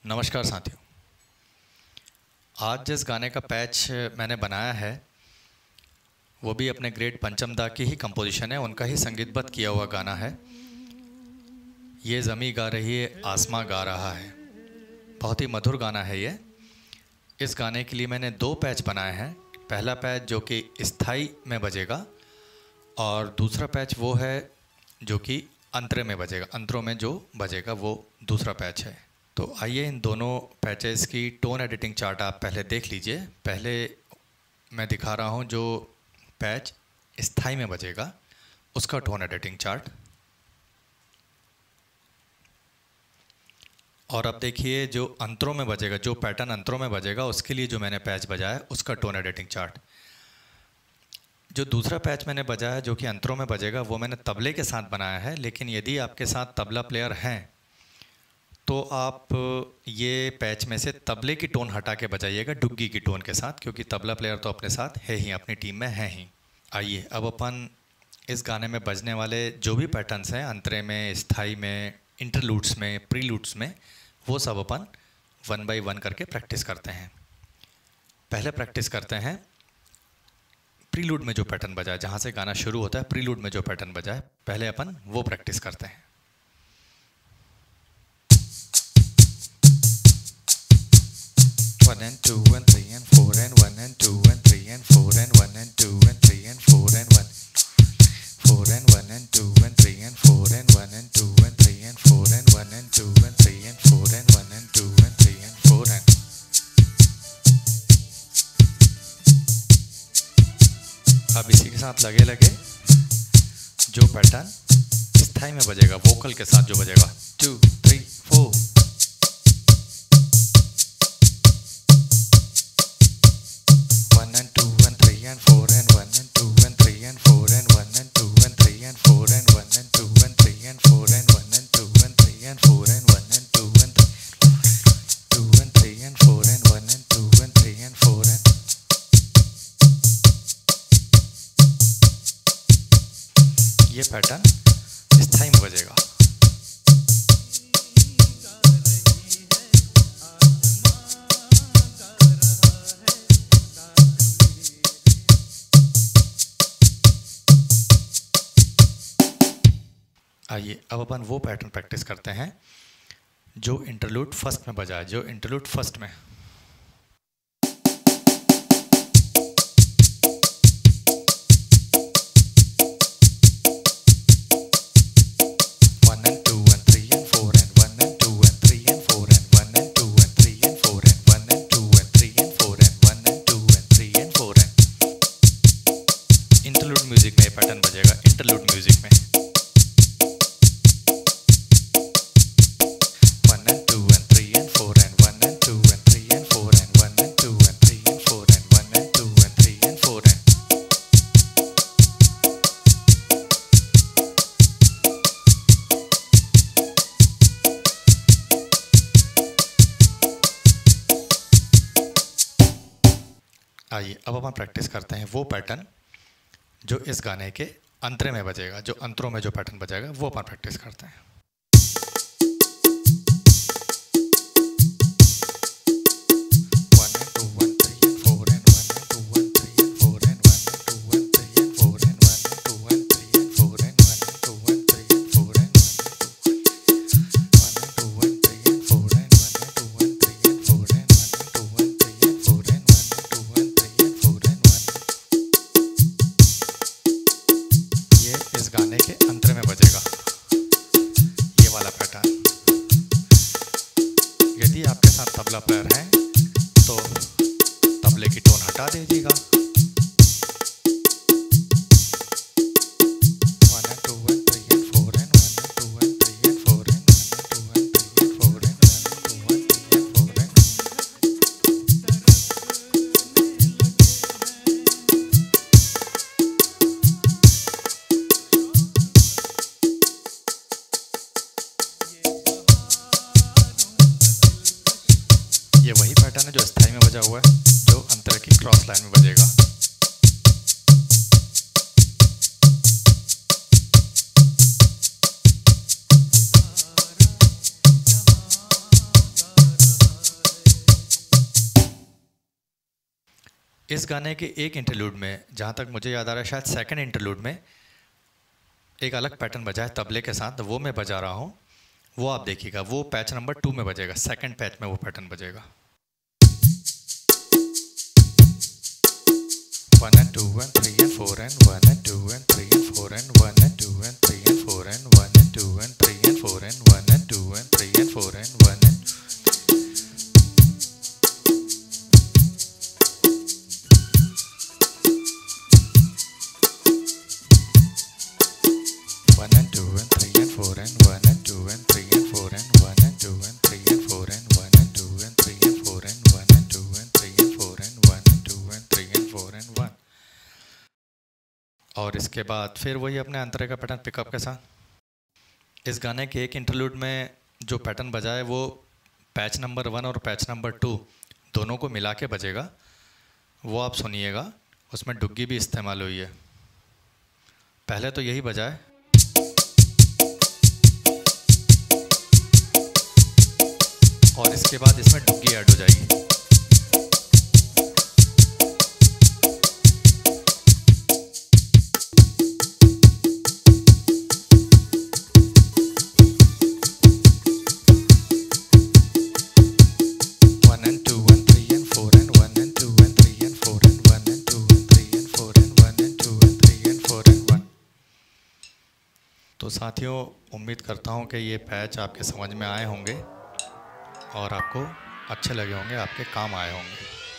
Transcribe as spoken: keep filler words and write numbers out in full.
नमस्कार साथियों, आज जिस गाने का पैच मैंने बनाया है वो भी अपने ग्रेट पंचम दा की ही कंपोजिशन है, उनका ही संगीतबद्ध किया हुआ गाना है। ये ज़मी गा रही है, आसमां गा रहा है। बहुत ही मधुर गाना है ये। इस गाने के लिए मैंने दो पैच बनाए हैं। पहला पैच जो कि स्थाई में बजेगा और दूसरा पैच वो है जो कि अंतरे में बजेगा, अंतरों में जो बजेगा वो दूसरा पैच है। तो आइए इन दोनों पैचेस की टोन एडिटिंग चार्ट आप पहले देख लीजिए। पहले मैं दिखा रहा हूँ जो पैच स्थाई में बजेगा उसका टोन एडिटिंग चार्ट, और अब देखिए जो अंतरों में बजेगा, जो पैटर्न अंतरों में बजेगा उसके लिए जो मैंने पैच बजाया उसका टोन एडिटिंग चार्ट। जो दूसरा पैच मैंने बजाया जो कि अंतरों में बजेगा वो मैंने तबले के साथ बनाया है, लेकिन यदि आपके साथ तबला प्लेयर हैं तो आप ये पैच में से तबले की टोन हटा के बजाइएगा डुग्गी की टोन के साथ, क्योंकि तबला प्लेयर तो अपने साथ है ही, अपनी टीम में है ही। आइए अब अपन इस गाने में बजने वाले जो भी पैटर्न्स हैं अंतरे में, स्थाई में, इंटरलूड्स में, प्रीलूड्स में, वो सब अपन वन बाय वन करके प्रैक्टिस करते हैं। पहले प्रैक्टिस करते हैं प्रीलूड में जो पैटर्न बजा है, जहाँ से गाना शुरू होता है प्रीलूड में जो पैटर्न बजा है, पहले अपन वो प्रैक्टिस करते हैं। One and two and three and four and one and two and three and four and one and two and three and four and one four and one and two and three and four and one and two and three and four and one and two and three and four and one and two and three and four and अब इसी के साथ लगे लगे जो pattern स्थाई में बजेगा, वोकल के साथ जो बजेगा, two three four, and four and one and two and three and four and one and two and three and four and one and two and three and four and one and two and three and four and one and two and two and three and four and one and two and three and four and ये pattern स्थाई में बजेगा। आइए अब अपन वो pattern practice करते हैं जो इंटरलूड फर्स्ट में बजा है, जो इंटरलूड फर्स्ट में one and two and three and four and one and two and three and four and one and two and three and four and one and two and three and four and one and two and three and four and interlude music में pattern बजेगा। Interlude music में आइए अब अपन practice करते हैं वो pattern जो इस गाने के अंतरे में बजेगा, जो अंतरों में जो पैटर्न बजेगा वो अपन प्रैक्टिस करते हैं। गाने के अंतरे में बजेगा ये वाला पैटर्न। यदि आपके साथ तबला प्लेयर है तो तबले की टोन हटा दीजिएगा। ये वही पैटर्न है जो स्थाई में बजा हुआ है, जो अंतर की क्रॉस लाइन में बजेगा। इस गाने के एक इंटरलूड में, जहाँ तक मुझे याद आ रहा है शायद सेकंड इंटरलूड में, एक अलग पैटर्न बजा है तबले के साथ, वो मैं बजा रहा हूँ, वो आप देखिएगा, वो पैच नंबर टू में बजेगा, सेकंड पैच में वो पैटर्न बजेगा। One and two and three and four and one and two and three and four and one and two and three and four and one and two and three and four and one and two and three and four and one and one and two and three and four and one and two and three and four and one and two and three and four and one and two and three and four and one and two and three and four and one and two and three and four and one। और इसके बाद फिर वही अपने अंतरे का pattern pickup के साथ। इस गाने के एक इंटरलूड में जो पैटर्न बजा है वो पैच नंबर वन और पैच नंबर टू दोनों को मिला के बजेगा, वो आप सुनिएगा। उसमें डुग्गी भी इस्तेमाल हुई है। पहले तो यही बजा है, और इसके बाद इसमें डुग्गी ऐड हो जाएगी। One and two and three and four and one and two and three and four and one and two and three and four and one and two and three and four and one. तो साथियों, उम्मीद करता हूँ कि ये patch आपके समझ में आए होंगे और आपको अच्छे लगे होंगे, आपके काम आए होंगे।